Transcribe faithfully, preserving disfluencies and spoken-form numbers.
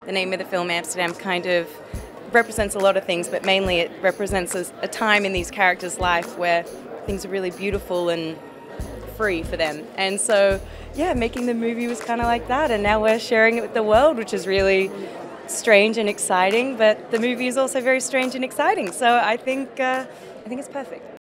The name of the film, Amsterdam, kind of represents a lot of things, but mainly it represents a, a time in these characters' life where things are really beautiful and free for them. And so, yeah, making the movie was kind of like that, and now we're sharing it with the world, which is really strange and exciting, but the movie is also very strange and exciting, so I think, uh, I think it's perfect.